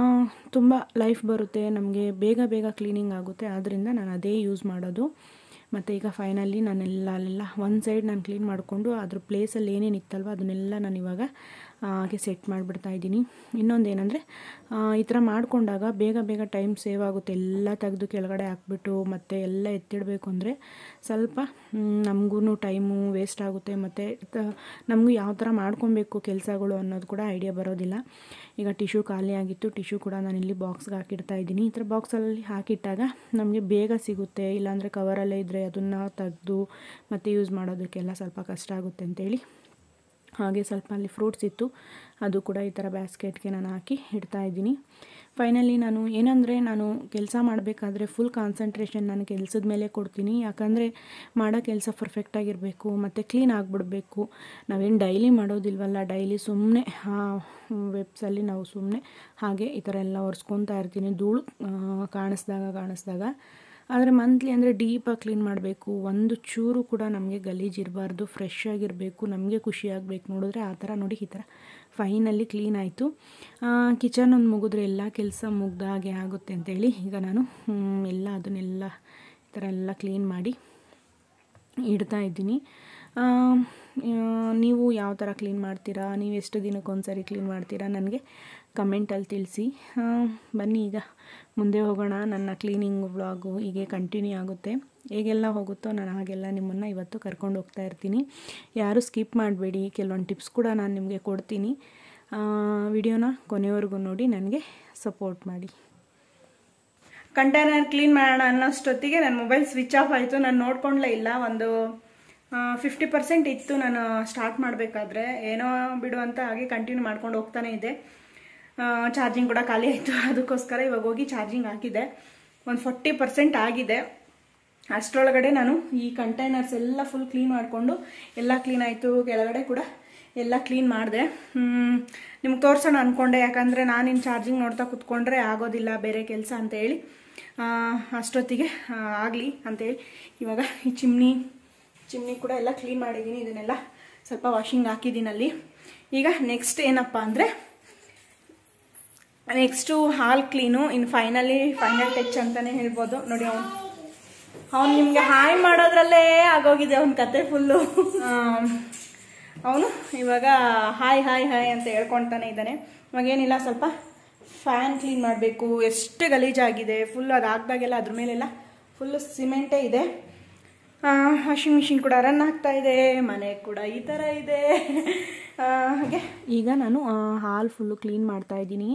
A: ತುಂಬ ಲೈಫ್ ಬರುತ್ತೆ ನಮಗೆ, ಬೇಗ ಬೇಗ ಕ್ಲೀನಿಂಗ್ ಆಗುತ್ತೆ. ಆದ್ದರಿಂದ ನಾನು ಅದೇ ಯೂಸ್ ಮಾಡೋದು.
B: ಮತ್ತು ಈಗ ಫೈನಲಿ ನಾನೆಲ್ಲ ಅಲ್ಲೆಲ್ಲ ಒಂದು ಸೈಡ್ ನಾನು ಕ್ಲೀನ್ ಮಾಡಿಕೊಂಡು ಅದ್ರ ಪ್ಲೇಸಲ್ಲಿ ಏನೇನು ಇತ್ತಲ್ವ ಅದನ್ನೆಲ್ಲ ನಾನು ಇವಾಗ ಹಾಗೆ ಸೆಟ್ ಮಾಡಿಬಿಡ್ತಾ ಇದ್ದೀನಿ. ಇನ್ನೊಂದು ಏನಂದರೆ ಈ ಥರ ಮಾಡಿಕೊಂಡಾಗ ಬೇಗ ಬೇಗ ಟೈಮ್ ಸೇವ್ ಆಗುತ್ತೆ. ಎಲ್ಲ ತೆಗೆದು ಕೆಳಗಡೆ ಹಾಕ್ಬಿಟ್ಟು ಮತ್ತು ಎಲ್ಲ ಎತ್ತಿಡಬೇಕು ಅಂದರೆ ಸ್ವಲ್ಪ ನಮಗೂ ಟೈಮು ವೇಸ್ಟ್ ಆಗುತ್ತೆ, ಮತ್ತು ನಮಗೂ ಯಾವ ಥರ ಮಾಡ್ಕೊಬೇಕು ಕೆಲಸಗಳು ಅನ್ನೋದು ಕೂಡ ಐಡಿಯಾ ಬರೋದಿಲ್ಲ. ಈಗ ಟಿಶ್ಯೂ ಖಾಲಿ ಆಗಿತ್ತು, ಟಿಶ್ಯೂ ಕೂಡ ನಾನಿಲ್ಲಿ ಬಾಕ್ಸ್ಗೆ ಹಾಕಿಡ್ತಾ ಇದ್ದೀನಿ. ಈ ಥರ ಬಾಕ್ಸಲ್ಲಿ ಹಾಕಿಟ್ಟಾಗ ನಮಗೆ ಬೇಗ ಸಿಗುತ್ತೆ, ಇಲ್ಲಾಂದರೆ ಕವರಲ್ಲೇ ಇದ್ದರೆ ಅದನ್ನು ತೆಗೆದು ಮತ್ತು ಯೂಸ್ ಮಾಡೋದಕ್ಕೆಲ್ಲ ಸ್ವಲ್ಪ ಕಷ್ಟ ಆಗುತ್ತೆ ಅಂತೇಳಿ ಹಾಗೆ ಸ್ವಲ್ಪ ಅಲ್ಲಿ ಫ್ರೂಟ್ಸ್ ಇತ್ತು, ಅದು ಕೂಡ ಈ ಥರ ಬ್ಯಾಸ್ಕೆಟ್ಗೆ ನಾನು ಹಾಕಿ ಇಡ್ತಾ ಇದ್ದೀನಿ. ಫೈನಲಿ ನಾನು ಏನಂದರೆ ನಾನು ಕೆಲಸ ಮಾಡಬೇಕಾದ್ರೆ ಫುಲ್ ಕಾನ್ಸಂಟ್ರೇಷನ್ ನಾನು ಕೆಲಸದ ಮೇಲೆ ಕೊಡ್ತೀನಿ. ಯಾಕಂದರೆ ಮಾಡೋ ಕೆಲಸ ಪರ್ಫೆಕ್ಟಾಗಿರಬೇಕು ಮತ್ತು ಕ್ಲೀನ್ ಆಗಿಬಿಡ್ಬೇಕು. ನಾವೇನು ಡೈಲಿ ಮಾಡೋದಿಲ್ವಲ್ಲ, ಡೈಲಿ ಸುಮ್ಮನೆ ವೆಬ್ಸಲ್ಲಿ ನಾವು ಸುಮ್ಮನೆ ಹಾಗೆ ಈ ಥರ ಎಲ್ಲ ಒರೆಸ್ಕೊತಾ ಇರ್ತೀನಿ ಧೂಳು ಕಾಣಿಸ್ದಾಗ ಕಾಣಿಸ್ದಾಗ ಆದರೆ ಮಂತ್ಲಿ ಅಂದರೆ ಡೀಪಾಗಿ ಕ್ಲೀನ್ ಮಾಡಬೇಕು. ಒಂದು ಚೂರು ಕೂಡ ನಮಗೆ ಗಲೀಜಿರಬಾರ್ದು, ಫ್ರೆಶ್ ಆಗಿರಬೇಕು, ನಮಗೆ ಖುಷಿ ಆಗಬೇಕು. ನೋಡಿದ್ರೆ ಆ ಥರ ನೋಡಿ ಈ ಥರ ಫೈನಲ್ಲಿ ಕ್ಲೀನ್ ಆಯಿತು. ಕಿಚನ್ ಒಂದು ಮುಗಿದ್ರೆ ಎಲ್ಲ ಕೆಲಸ ಮುಗ್ದ ಹಾಗೆ ಆಗುತ್ತೆ ಅಂತೇಳಿ ಈಗ ನಾನು ಎಲ್ಲ ಅದನ್ನೆಲ್ಲ ಈ ಥರ ಎಲ್ಲ ಕ್ಲೀನ್ ಮಾಡಿ ಇಡ್ತಾ ಇದ್ದೀನಿ. ನೀವು ಯಾವ ಥರ ಕ್ಲೀನ್ ಮಾಡ್ತೀರಾ, ನೀವು ಎಷ್ಟು ದಿನಕ್ಕೊಂದು ಸರಿ ಕ್ಲೀನ್ ಮಾಡ್ತೀರಾ ನನಗೆ ಕಮೆಂಟಲ್ಲಿ ತಿಳಿಸಿ. ಬನ್ನಿ ಈಗ ಮುಂದೆ ಹೋಗೋಣ. ನನ್ನ ಕ್ಲೀನಿಂಗ್ ವ್ಲಾಗು ಹೀಗೆ ಕಂಟಿನ್ಯೂ ಆಗುತ್ತೆ. ಹೇಗೆಲ್ಲ ಹೋಗುತ್ತೋ ನಾನು ಹಾಗೆಲ್ಲ ನಿಮ್ಮನ್ನು ಇವತ್ತು ಕರ್ಕೊಂಡು ಹೋಗ್ತಾ ಇರ್ತೀನಿ. ಯಾರೂ ಸ್ಕಿಪ್ ಮಾಡಬೇಡಿ, ಕೆಲವೊಂದು ಟಿಪ್ಸ್ ಕೂಡ ನಾನು ನಿಮಗೆ ಕೊಡ್ತೀನಿ. ವಿಡಿಯೋನ ಕೊನೆವರೆಗೂ ನೋಡಿ ನನಗೆ ಸಪೋರ್ಟ್ ಮಾಡಿ.
A: ಕಂಟೈನರ್ ಕ್ಲೀನ್ ಮಾಡೋಣ ಅನ್ನೋಷ್ಟೊತ್ತಿಗೆ ನನ್ನ ಮೊಬೈಲ್ ಸ್ವಿಚ್ ಆಫ್ ಆಯಿತು. ನಾನು ನೋಡ್ಕೊಂಡ್ಲೇ ಇಲ್ಲ. ಒಂದು ಫಿಫ್ಟಿ ಪರ್ಸೆಂಟ್ ಇತ್ತು ನಾನು ಸ್ಟಾರ್ಟ್ ಮಾಡಬೇಕಾದ್ರೆ. ಏನೋ ಬಿಡು ಅಂತ ಹಾಗೆ ಕಂಟಿನ್ಯೂ ಮಾಡ್ಕೊಂಡು ಹೋಗ್ತಾನೆ ಇದೆ. ಚಾರ್ಜಿಂಗ್ ಕೂಡ ಖಾಲಿ ಆಯಿತು, ಅದಕ್ಕೋಸ್ಕರ ಇವಾಗ ಹೋಗಿ ಚಾರ್ಜಿಂಗ್ ಹಾಕಿದೆ. ಒಂದು ಫೋರ್ಟಿ ಪರ್ಸೆಂಟ್ ಆಗಿದೆ. ಅಷ್ಟರೊಳಗಡೆ ನಾನು ಈ ಕಂಟೈನರ್ಸ್ ಎಲ್ಲ ಫುಲ್ ಕ್ಲೀನ್ ಮಾಡಿಕೊಂಡು ಎಲ್ಲ ಕ್ಲೀನ್ ಆಯಿತು. ಕೆಳಗಡೆ ಕೂಡ ಎಲ್ಲ ಕ್ಲೀನ್ ಮಾಡಿದೆ. ನಿಮ್ಗೆ ತೋರಿಸೋಣ ಅಂದ್ಕೊಂಡೆ, ಯಾಕಂದರೆ ನಾನಿನ್ನು ಚಾರ್ಜಿಂಗ್ ನೋಡ್ತಾ ಕೂತ್ಕೊಂಡ್ರೆ ಆಗೋದಿಲ್ಲ ಬೇರೆ ಕೆಲಸ ಅಂತೇಳಿ ಅಷ್ಟೊತ್ತಿಗೆ ಆಗಲಿ ಅಂತೇಳಿ ಇವಾಗ ಈ ಚಿಮ್ನಿ ಚಿಮ್ನಿ ಕೂಡ ಎಲ್ಲ ಕ್ಲೀನ್ ಮಾಡಿದ್ದೀನಿ. ಇದನ್ನೆಲ್ಲ ಸ್ವಲ್ಪ ವಾಷಿಂಗ್ ಹಾಕಿದ್ದೀನಿ ಅಲ್ಲಿ. ಈಗ ನೆಕ್ಸ್ಟ್ ಏನಪ್ಪ ಅಂದರೆ ನೆಕ್ಸ್ಟು ಹಾಲ್ ಕ್ಲೀನು. ಇನ್ನು ಫೈನಲಿ ಫೈನಲ್ ಟಚ್ ಅಂತಲೇ ಹೇಳ್ಬೋದು. ನೋಡಿ ಅವನು ಅವನು ನಿಮಗೆ ಹಾಯ್ ಮಾಡೋದ್ರಲ್ಲೇ ಆಗೋಗಿದೆ ಅವನ ಕತೆ ಫುಲ್ಲು. ಅವನು ಇವಾಗ ಹಾಯ್ ಹಾಯ್ ಹಾಯ್ ಅಂತ ಹೇಳ್ಕೊಳ್ತಾನೆ ಇದ್ದಾನೆ. ಇವಾಗೇನಿಲ್ಲ, ಸ್ವಲ್ಪ ಫ್ಯಾನ್ ಕ್ಲೀನ್ ಮಾಡಬೇಕು. ಎಷ್ಟು ಗಲೀಜಾಗಿದೆ ಫುಲ್. ಅದು ಹಾಕ್ದಾಗೆಲ್ಲ ಅದ್ರ ಮೇಲೆಲ್ಲ ಫುಲ್ಲು ಸಿಮೆಂಟೇ ಇದೆ. ವಾಷಿಂಗ್ ಮಿಷಿನ್ ಕೂಡ ರನ್ ಆಗ್ತಾ ಇದೆ, ಮನೆ ಕೂಡ ಈ ಥರ ಇದೆ. ಹಾಗೆ
B: ಈಗ ನಾನು ಹಾಲ್ ಫುಲ್ಲು ಕ್ಲೀನ್ ಮಾಡ್ತಾ ಇದ್ದೀನಿ.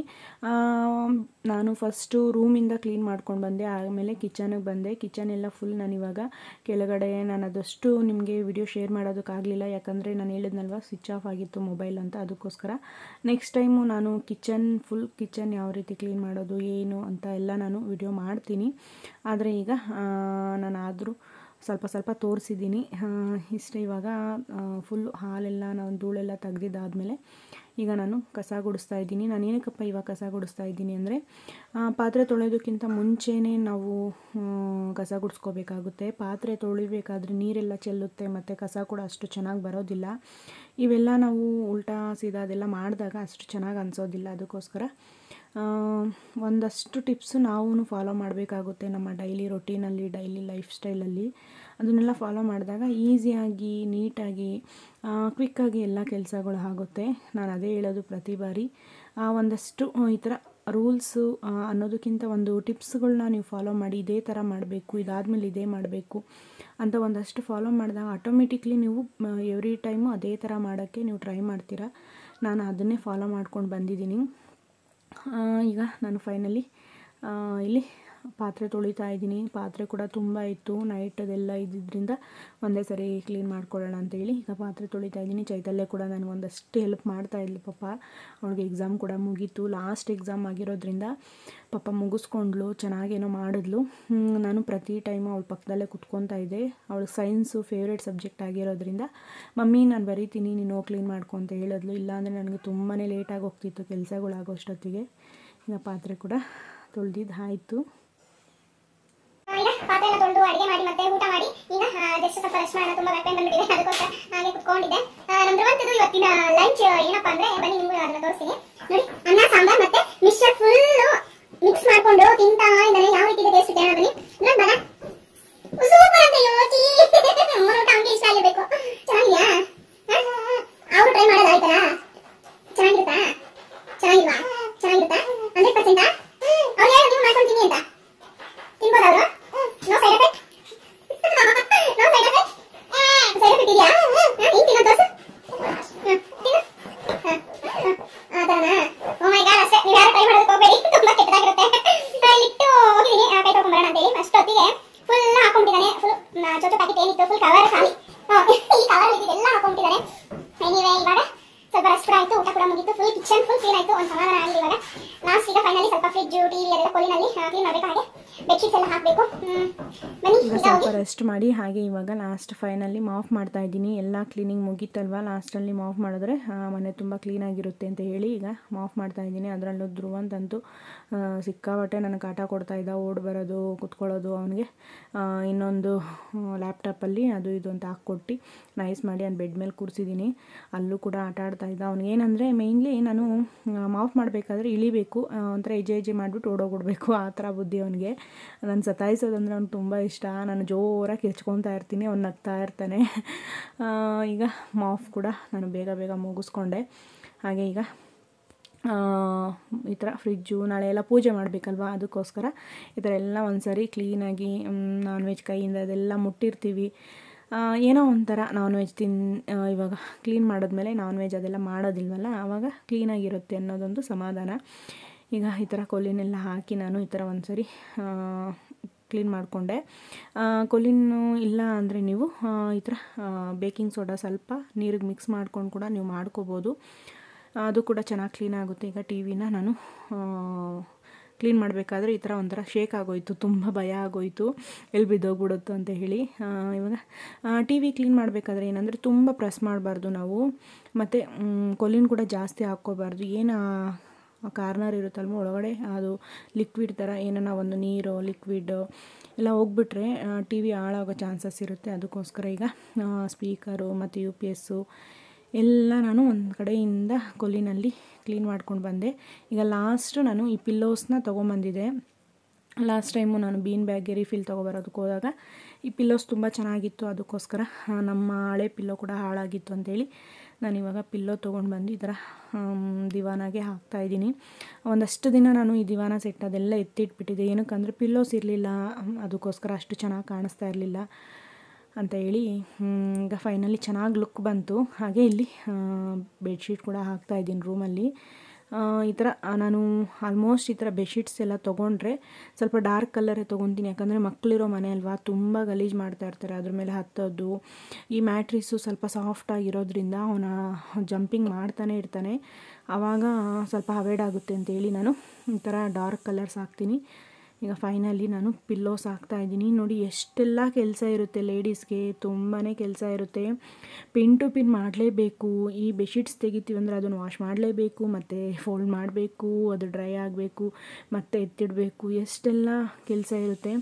B: ನಾನು ಫಸ್ಟು ರೂಮಿಂದ ಕ್ಲೀನ್ ಮಾಡ್ಕೊಂಡು ಬಂದೆ, ಆಮೇಲೆ ಕಿಚನಿಗೆ ಬಂದೆ. ಕಿಚನ್ ಎಲ್ಲ ಫುಲ್ ನಾನು ಇವಾಗ ಕೆಳಗಡೆ ನಾನು ಅದಷ್ಟು ನಿಮಗೆ ವಿಡಿಯೋ ಶೇರ್ ಮಾಡೋದಕ್ಕಾಗಲಿಲ್ಲ, ಯಾಕಂದರೆ ನಾನು ಹೇಳಿದ್ನಲ್ವ ಸ್ವಿಚ್ ಆಫ್ ಆಗಿತ್ತು ಮೊಬೈಲ್ ಅಂತ, ಅದಕ್ಕೋಸ್ಕರ ನೆಕ್ಸ್ಟ್ ಟೈಮು ನಾನು ಕಿಚನ್ ಫುಲ್ ಕಿಚನ್ ಯಾವ ರೀತಿ ಕ್ಲೀನ್ ಮಾಡೋದು ಏನು ಅಂತ ಎಲ್ಲ ನಾನು ವಿಡಿಯೋ ಮಾಡ್ತೀನಿ. ಆದರೆ ಈಗ ನಾನು ಆದರೂ ಸ್ವಲ್ಪ ಸ್ವಲ್ಪ ತೋರಿಸಿದ್ದೀನಿ ಇಷ್ಟೇ. ಇವಾಗ ಫುಲ್ಲು ಹಾಲೆಲ್ಲ ನಾನು ಧೂಳೆಲ್ಲ ತೆಗ್ದಿದ್ದಾದಮೇಲೆ ಈಗ ನಾನು ಕಸ ಗುಡಿಸ್ತಾ ಇದ್ದೀನಿ. ನಾನು ಏನಕ್ಕಪ್ಪ ಇವಾಗ ಕಸ ಗುಡಿಸ್ತಾ ಇದ್ದೀನಿ ಅಂದರೆ, ಪಾತ್ರೆ ತೊಳೆಯೋದಕ್ಕಿಂತ ಮುಂಚೆನೇ ನಾವು ಕಸ ಗುಡಿಸ್ಕೋಬೇಕಾಗುತ್ತೆ. ಪಾತ್ರೆ ತೊಳಿಬೇಕಾದ್ರೆ ನೀರೆಲ್ಲ ಚೆಲ್ಲುತ್ತೆ ಮತ್ತು ಕಸ ಕೂಡ ಅಷ್ಟು ಚೆನ್ನಾಗಿ ಬರೋದಿಲ್ಲ. ಇವೆಲ್ಲ ನಾವು ಉಲ್ಟಾ ಸೀದಾ ಅದೆಲ್ಲ ಮಾಡಿದಾಗ ಅಷ್ಟು ಚೆನ್ನಾಗಿ ಅನಿಸೋದಿಲ್ಲ. ಅದಕ್ಕೋಸ್ಕರ ಒಂದಷ್ಟು ಟಿಪ್ಸು ನಾವು ಫಾಲೋ ಮಾಡಬೇಕಾಗುತ್ತೆ ನಮ್ಮ ಡೈಲಿ ರೊಟೀನಲ್ಲಿ, ಡೈಲಿ ಲೈಫ್ ಸ್ಟೈಲಲ್ಲಿ. ಅದನ್ನೆಲ್ಲ ಫಾಲೋ ಮಾಡಿದಾಗ ಈಸಿಯಾಗಿ ನೀಟಾಗಿ ಕ್ವಿಕ್ಕಾಗಿ ಎಲ್ಲ ಕೆಲಸಗಳು ಆಗುತ್ತೆ. ನಾನು ಅದೇ ಹೇಳೋದು ಪ್ರತಿ ಬಾರಿ. ಒಂದಷ್ಟು ಈ ಥರ ರೂಲ್ಸು ಅನ್ನೋದಕ್ಕಿಂತ ಒಂದು ಟಿಪ್ಸ್ಗಳನ್ನ ನೀವು ಫಾಲೋ ಮಾಡಿ, ಇದೇ ಥರ ಮಾಡಬೇಕು, ಇದಾದಮೇಲೆ ಇದೇ ಮಾಡಬೇಕು ಅಂತ ಒಂದಷ್ಟು ಫಾಲೋ ಮಾಡಿದಾಗ ಆಟೋಮೆಟಿಕ್ಲಿ ನೀವು ಎವ್ರಿ ಟೈಮು ಅದೇ ಥರ ಮಾಡೋಕ್ಕೆ ನೀವು ಟ್ರೈ ಮಾಡ್ತೀರಾ. ನಾನು ಅದನ್ನೇ ಫಾಲೋ ಮಾಡ್ಕೊಂಡು ಬಂದಿದ್ದೀನಿ. ಈಗ ನಾನು ಫೈನಲಿ ಇಲ್ಲಿ ಪಾತ್ರೆ ತೊಳಿತಾ ಇದ್ದೀನಿ. ಪಾತ್ರೆ ಕೂಡ ತುಂಬ ಇತ್ತು, ನೈಟದೆಲ್ಲ ಇದ್ದಿದ್ದರಿಂದ ಒಂದೇ ಸರಿ ಕ್ಲೀನ್ ಮಾಡ್ಕೊಳ್ಳೋಣ ಅಂತೇಳಿ ಈಗ ಪಾತ್ರೆ ತೊಳಿತಾ ಇದ್ದೀನಿ. ಚೈತಲ್ಯ ಕೂಡ ನನಗೆ ಒಂದಷ್ಟು ಹೆಲ್ಪ್ ಮಾಡ್ತಾ ಇದ್ಲು. ಪಾಪ ಅವಳಿಗೆ ಎಕ್ಸಾಮ್ ಕೂಡ ಮುಗೀತು, ಲಾಸ್ಟ್ ಎಕ್ಸಾಮ್ ಆಗಿರೋದ್ರಿಂದ ಪಾಪ ಮುಗಿಸ್ಕೊಂಡ್ಲು, ಚೆನ್ನಾಗೇನೋ ಮಾಡಿದ್ಲು. ನಾನು ಪ್ರತಿ ಟೈಮು ಅವಳ ಪಕ್ಕದಲ್ಲೇ ಕುತ್ಕೊತಾ ಇದ್ದೆ. ಅವಳಿಗೆ ಸೈನ್ಸು ಫೇವ್ರೇಟ್ ಸಬ್ಜೆಕ್ಟ್ ಆಗಿರೋದ್ರಿಂದ ಮಮ್ಮಿ ನಾನು ಬರೀತೀನಿ ನೀನು ಕ್ಲೀನ್ ಮಾಡ್ಕೊ ಅಂತ ಹೇಳಿದ್ಲು. ಇಲ್ಲಾಂದರೆ ನನಗೆ ತುಂಬಾ ಲೇಟಾಗಿ ಹೋಗ್ತಿತ್ತು ಕೆಲಸಗಳಾಗೋಷ್ಟೊತ್ತಿಗೆ. ಈಗ ಪಾತ್ರೆ ಕೂಡ ತೊಳೆದಿದ್ದು ಆಯಿತು.
C: ಈಗ ಪಾತ್ರೆ ಎಲ್ಲ ತೊಳೆದು ಅಡಿಗೆ ಮಾಡಿ ಮತ್ತೆ ಊಟ ಮಾಡಿ ಈಗ ಜಸ್ಟ್ ಸ್ವಲ್ಪ ರೆಸ್ಟ್ ಮಾಡೋಣ. ತುಂಬಾ ಬ್ಯಾಕ್ ಪೇನ್ ಬಂದಿದೆ, ಅದಕ್ಕೋಸ್ಕರ ಹಾಗೆ ಕುತ್ಕೊಂಡಿದ್ದೆ. ನಮ್ಮ ಧ್ರುವಂತದ್ದು ಇವತ್ತಿನ ಲಂಚ್ ಏನಪ್ಪಾ ಅಂದ್ರೆ, ಬನ್ನಿ ನಿಮ್ಗೂ ಅದನ್ನ ತೋರಿಸ್ತೀನಿ ನೋಡಿ. ಅನ್ನ ಸಾಂಬಾರ್ ಮತ್ತೆ ಮಿಕ್ಸ್ಚರ್ ಫುಲ್ ಮಿಕ್ಸ್ ಮಾಡ್ಕೊಂಡು ತಿಂತಾ ಇದ್ದಾನೆ. ಯಾವ ರೀತಿ ಇದೆ ಟೇಸ್ಟ್ ಕೇಳೋಣ ಬನ್ನಿ. ನೋಡಿ ಬರ ಸೂಪರ್ ಅಂತ ಯೋಚಿ ಕೂಡ ಮುಗಿತು. ಫುಲ್ ಕಿಚನ್ ಫುಲ್ ಕ್ಲೀನ್ ಆಯ್ತು. ಒಂದು ಸಮಾಧಾನ ಆಗಿದೆ ಇವಾಗ. ಲಾಸ್ಟ್ ಈಗ ಫೈನಲಿ ಸ್ವಲ್ಪ ಫ್ರಿಡ್ಜ್ ಟಿವಿ ಎಲ್ಲ ಕೊಲಿನಲ್ಲಿ ಕ್ಲೀನ್ ಮಾಡಬೇಕು. ಹಾಗೆ ಬೆಡ್ಶೀಟ್ಸ್ ಎಲ್ಲ ಹಾಕಬೇಕು. ಬನ್ನಿ
B: ಈಗ ಸ್ವಲ್ಪ ರೆಸ್ಟ್ ಮಾಡಿ ಹಾಗೆ ಇವಾಗ ಲಾಸ್ಟ್ ಫೈನಲ್ಲಿ ಮಾಫ್ ಮಾಡ್ತಾ ಇದ್ದೀನಿ. ಎಲ್ಲ ಕ್ಲೀನಿಂಗ್ ಮುಗೀತಲ್ವ, ಲಾಸ್ಟಲ್ಲಿ ಮಾಫ್ ಮಾಡಿದ್ರೆ ಮನೆ ತುಂಬ ಕ್ಲೀನಾಗಿರುತ್ತೆ ಅಂತ ಹೇಳಿ ಈಗ ಮಾಫ್ ಮಾಡ್ತಾ ಇದ್ದೀನಿ. ಅದರಲ್ಲೂ ಧ್ರುವಂತಂತೂ ಸಿಕ್ಕಾಬಟ್ಟೆ ನನಗೆ ಕಾಟ ಕೊಡ್ತಾ ಇದ್ದ, ಓಡಿ ಬರೋದು ಕುತ್ಕೊಳ್ಳೋದು. ಅವನಿಗೆ ಇನ್ನೊಂದು ಲ್ಯಾಪ್ಟಾಪಲ್ಲಿ ಅದು ಇದು ಅಂತ ಹಾಕ್ಕೊಟ್ಟು ನೈಸ್ ಮಾಡಿ ನಾನು ಬೆಡ್ ಮೇಲೆ ಕೂರಿಸಿದ್ದೀನಿ. ಅಲ್ಲೂ ಕೂಡ ಆಟ ಆಡ್ತಾ ಇದ್ದ. ಅವ್ನಿಗೇನಂದರೆ ಮೇಯ್ನ್ಲಿ ನಾನು ಮಾಫ್ ಮಾಡಬೇಕಾದ್ರೆ ಇಳಿಬೇಕು, ಒಂಥರ ಹೆಜ್ಜೆ ಹೆಜ್ಜೆ ಮಾಡಿಬಿಟ್ಟು ಓಡೋಗ್ಬಿಡ್ಬೇಕು, ಆ ಥರ ಬುದ್ಧಿ ಅವನಿಗೆ. ನಾನು ಸತಾಯಿಸೋದಂದರೆ ಅವ್ನಿಗೆ ತುಂಬ ಇಷ್ಟ. ನಾನು ಜೋರಾಗಿ ಕಿರ್ಚ್ಕೊತಾ ಇರ್ತೀನಿ, ಅವ್ನು ನಗ್ತಾ ಇರ್ತಾನೆ. ಈಗ ಮಾಫ್ ಕೂಡ ನಾನು ಬೇಗ ಬೇಗ ಮುಗಿಸ್ಕೊಂಡೆ. ಹಾಗೆ ಈಗ ಈ ಥರ ಫ್ರಿಜ್ಜು ನಾಳೆ ಎಲ್ಲ ಪೂಜೆ ಮಾಡಬೇಕಲ್ವ, ಅದಕ್ಕೋಸ್ಕರ ಈ ಥರ ಎಲ್ಲ ಒಂದು ಸರಿ ಕ್ಲೀನಾಗಿ ನಾನ್ ವೆಜ್ ಕೈಯಿಂದ ಅದೆಲ್ಲ ಮುಟ್ಟಿರ್ತೀವಿ. ಏನೋ ಒಂಥರ ನಾನ್ ವೆಜ್ ತಿನ್ ಇವಾಗ ಕ್ಲೀನ್ ಮಾಡಿದ್ಮೇಲೆ ನಾನ್ ವೆಜ್ ಅದೆಲ್ಲ ಮಾಡೋದಿಲ್ವಲ್ಲ, ಆವಾಗ ಕ್ಲೀನಾಗಿರುತ್ತೆ ಅನ್ನೋದೊಂದು ಸಮಾಧಾನ. ಈಗ ಈ ಥರ ಕೊಲ್ಲಿನೆಲ್ಲ ಹಾಕಿ ನಾನು ಈ ಥರ ಒಂದು ಸರಿ ಕ್ಲೀನ್ ಮಾಡಿಕೊಂಡೆ. ಕೊಲ್ಲಿನು ಇಲ್ಲ ಅಂದರೆ ನೀವು ಈ ಥರ ಬೇಕಿಂಗ್ ಸೋಡಾ ಸ್ವಲ್ಪ ನೀರಿಗೆ ಮಿಕ್ಸ್ ಮಾಡ್ಕೊಂಡು ಕೂಡ ನೀವು ಮಾಡ್ಕೋಬೋದು, ಅದು ಕೂಡ ಚೆನ್ನಾಗಿ ಕ್ಲೀನ್ ಆಗುತ್ತೆ. ಈಗ ಟಿ ವಿನ ನಾನು ಕ್ಲೀನ್ ಮಾಡಬೇಕಾದ್ರೆ ಈ ಥರ ಒಂಥರ ಶೇಕ್ ಆಗೋಯಿತು, ತುಂಬ ಭಯ ಆಗೋಯಿತು ಎಲ್ಲಿ ಬಿದ್ದೋಗ್ಬಿಡುತ್ತೋ ಅಂತ ಹೇಳಿ. ಇವಾಗ ಟಿ ವಿ ಕ್ಲೀನ್ ಮಾಡಬೇಕಾದ್ರೆ ಏನಂದರೆ ತುಂಬ ಪ್ರೆಸ್ ಮಾಡಬಾರ್ದು ನಾವು, ಮತ್ತು ಕೊಲ್ಲಿನ ಕೂಡ ಜಾಸ್ತಿ ಹಾಕ್ಕೋಬಾರ್ದು. ಏನು ಕಾರ್ನರ್ ಇರುತ್ತಲ್ವ ಒಳಗಡೆ ಅದು ಲಿಕ್ವಿಡ್ ಥರ ಏನಾರ ಒಂದು ನೀರು ಲಿಕ್ವಿಡ್ ಎಲ್ಲ ಹೋಗ್ಬಿಟ್ರೆ ಟಿ ವಿ ಹಾಳಾಗೋ ಚಾನ್ಸಸ್ ಇರುತ್ತೆ. ಅದಕ್ಕೋಸ್ಕರ ಈಗ ಸ್ಪೀಕರು ಮತ್ತು ಯು ಪಿ ಎಸ್ಸು ಎಲ್ಲ ನಾನು ಒಂದು ಕಡೆಯಿಂದ ಕೊಲ್ಲಿನಲ್ಲಿ ಕ್ಲೀನ್ ಮಾಡ್ಕೊಂಡು ಬಂದೆ. ಈಗ ಲಾಸ್ಟು ನಾನು ಈ ಪಿಲ್ಲೋಸ್ನ ತೊಗೊಂಬಂದಿದ್ದೆ. ಲಾಸ್ಟ್ ಟೈಮು ನಾನು ಬೀನ್ ಬ್ಯಾಗ್ಗೆ ರೀಫಿಲ್ ತೊಗೊಬರೋದಕ್ಕೆ ಹೋದಾಗ ಈ ಪಿಲ್ಲೋಸ್ ತುಂಬ ಚೆನ್ನಾಗಿತ್ತು, ಅದಕ್ಕೋಸ್ಕರ ನಮ್ಮ ಹಳೆ ಪಿಲ್ಲೋ ಕೂಡ ಹಾಳಾಗಿತ್ತು ಅಂತೇಳಿ ನಾನು ಇವಾಗ ಪಿಲ್ಲೋ ತೊಗೊಂಡು ಬಂದು ಈ ಥರ ದಿವಾನಾಗೆ ಹಾಕ್ತಾಯಿದ್ದೀನಿ. ಒಂದಷ್ಟು ದಿನ ನಾನು ಈ ದಿವಾನ ಸೆಟ್ ಅದೆಲ್ಲ ಎತ್ತಿಟ್ಬಿಟ್ಟಿದ್ದೆ, ಏನಕ್ಕಂದರೆ ಪಿಲ್ಲೋಸ್ ಇರಲಿಲ್ಲ, ಅದಕ್ಕೋಸ್ಕರ ಅಷ್ಟು ಚೆನ್ನಾಗಿ ಕಾಣಿಸ್ತಾ ಇರಲಿಲ್ಲ ಅಂತ ಹೇಳಿ. ಈಗ ಫೈನಲಿ ಚೆನ್ನಾಗಿ ಲುಕ್ ಬಂತು. ಹಾಗೆ ಇಲ್ಲಿ ಬೆಡ್ಶೀಟ್ ಕೂಡ ಹಾಕ್ತಾಯಿದ್ದೀನಿ ರೂಮಲ್ಲಿ. ಈ ಥರ ನಾನು ಆಲ್ಮೋಸ್ಟ್ ಈ ಥರ ಬೆಡ್ಶೀಟ್ಸ್ ಎಲ್ಲ ತೊಗೊಂಡ್ರೆ ಸ್ವಲ್ಪ ಡಾರ್ಕ್ ಕಲರೇ ತೊಗೊತೀನಿ, ಯಾಕಂದರೆ ಮಕ್ಕಳಿರೋ ಮನೆ ಅಲ್ವಾ, ತುಂಬ ಗಲೀಜು ಮಾಡ್ತಾ ಇರ್ತಾರೆ ಅದ್ರ ಮೇಲೆ ಹತ್ತೋದು. ಈ ಮ್ಯಾಟ್ರಿಸು ಸ್ವಲ್ಪ ಸಾಫ್ಟಾಗಿರೋದ್ರಿಂದ ಅವನ ಜಂಪಿಂಗ್ ಮಾಡ್ತಾನೆ ಇರ್ತಾನೆ, ಆವಾಗ ಸ್ವಲ್ಪ ಅವಾಯ್ಡ್ ಆಗುತ್ತೆ ಅಂತೇಳಿ ನಾನು ಈ ಥರ ಡಾರ್ಕ್ ಕಲರ್ಸ್ ಹಾಕ್ತೀನಿ. ಈಗ ಫೈನಲಿ ನಾನು ಪಿಲ್ಲೋಸ್ ಹಾಕ್ತಾಯಿದ್ದೀನಿ. ನೋಡಿ ಎಷ್ಟೆಲ್ಲ ಕೆಲಸ ಇರುತ್ತೆ ಲೇಡೀಸ್ಗೆ, ತುಂಬಾ ಕೆಲಸ ಇರುತ್ತೆ. ಪಿನ್ ಟು ಪಿನ್ ಮಾಡಲೇಬೇಕು. ಈ ಬೆಡ್ಶೀಟ್ಸ್ ತೆಗಿತೀವಿ ಅಂದರೆ ಅದನ್ನು ವಾಶ್ ಮಾಡಲೇಬೇಕು, ಮತ್ತು ಫೋಲ್ಡ್ ಮಾಡಬೇಕು, ಅದು ಡ್ರೈ ಆಗಬೇಕು, ಮತ್ತು ಎತ್ತಿಡಬೇಕು, ಎಷ್ಟೆಲ್ಲ ಕೆಲಸ ಇರುತ್ತೆ.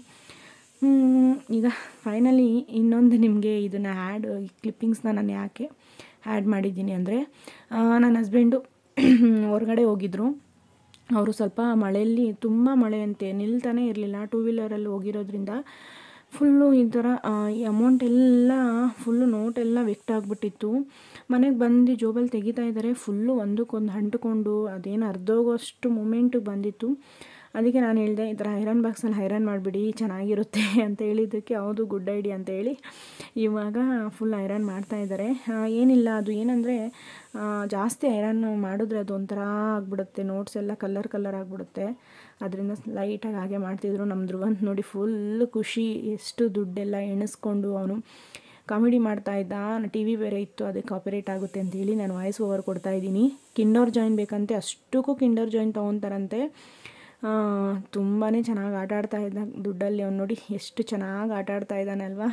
B: ಈಗ ಫೈನಲಿ ಇನ್ನೊಂದು ನಿಮಗೆ ಇದನ್ನು ಆ್ಯಡ್ ಕ್ಲಿಪ್ಪಿಂಗ್ಸ್ನ ನಾನು ಯಾಕೆ ಆ್ಯಡ್ ಮಾಡಿದ್ದೀನಿ ಅಂದರೆ, ನನ್ನ ಹಸ್ಬೆಂಡು ಹೊರಗಡೆ ಹೋಗಿದ್ರು. ಅವರು ಸ್ವಲ್ಪ ಮಳೆಯಲ್ಲಿ ತುಂಬ ಮಳೆ ಅಂತೆ ನಿಲ್ತಾನೆ ಇರಲಿಲ್ಲ, ಟೂ ವೀಲರಲ್ಲಿ ಹೋಗಿರೋದ್ರಿಂದ ಫುಲ್ಲು ಈ ಥರ ಈ ಅಮೌಂಟ್ ಎಲ್ಲ ಫುಲ್ಲು ನೋಟೆಲ್ಲ ವೆಕ್ಟ್ ಆಗಿಬಿಟ್ಟಿತ್ತು. ಮನೆಗೆ ಬಂದು ಜೋಬಲ್ಲಿ ತೆಗಿತಾ ಇದ್ದಾರೆ, ಫುಲ್ಲು ಒಂದಕ್ಕೊಂದು ಅಂಟ್ಕೊಂಡು ಅದೇನು ಅರ್ಧೋಗೋಷ್ಟು ಮೂಮೆಂಟಿಗೆ ಬಂದಿತ್ತು. ಅದಕ್ಕೆ ನಾನು ಹೇಳಿದೆ ಈ ಥರ ಐರನ್ ಬಾಕ್ಸಲ್ಲಿ ಐರನ್ ಮಾಡಿಬಿಡಿ ಚೆನ್ನಾಗಿರುತ್ತೆ ಅಂತ ಹೇಳಿದ್ದಕ್ಕೆ ಹೌದು ಗುಡ್ ಐಡಿಯಾ ಅಂತ ಹೇಳಿ ಇವಾಗ ಫುಲ್ ಐರನ್ ಮಾಡ್ತಾಯಿದ್ದಾರೆ. ಏನಿಲ್ಲ ಅದು ಏನಂದರೆ ಜಾಸ್ತಿ ಐರನ್ ಮಾಡಿದ್ರೆ ಅದು ಒಂಥರ ಆಗಿಬಿಡುತ್ತೆ, ನೋಟ್ಸ್ ಎಲ್ಲ ಕಲರ್ ಕಲರ್ ಆಗಿಬಿಡುತ್ತೆ, ಅದರಿಂದ ಲೈಟಾಗಿ ಹಾಗೆ ಮಾಡ್ತಿದ್ರು. ನಮ್ಮ ಧ್ರುವಂತ ನೋಡಿ ಫುಲ್ ಖುಷಿ, ಎಷ್ಟು ದುಡ್ಡೆಲ್ಲ ಎಣಿಸ್ಕೊಂಡು ಅವನು ಕಾಮಿಡಿ ಮಾಡ್ತಾಯಿದ್ದ. ಟಿ ವಿ ಬೇರೆ ಇತ್ತು, ಅದಕ್ಕೆ ಕಾಪಿರೇಟ್ ಆಗುತ್ತೆ ಅಂತೇಳಿ ನಾನು ವಾಯ್ಸ್ ಓವರ್ ಕೊಡ್ತಾಯಿದ್ದೀನಿ. ಕಿಂಡರ್ ಜಾಯಿನ್ ಬೇಕಂತೆ, ಅಷ್ಟಕ್ಕೂ ಕಿಂಡರ್ ಜಾಯಿನ್ ತೊಗೊತಾರಂತೆ. ತುಂಬಾ ಚೆನ್ನಾಗಿ ಆಟ ಆಡ್ತಾ ಇದ್ದ ದುಡ್ಡಲ್ಲಿ. ಅವ್ನು ನೋಡಿ ಎಷ್ಟು ಚೆನ್ನಾಗಿ ಆಟ ಆಡ್ತಾ ಇದ್ದಾನೆ ಅಲ್ವಾ.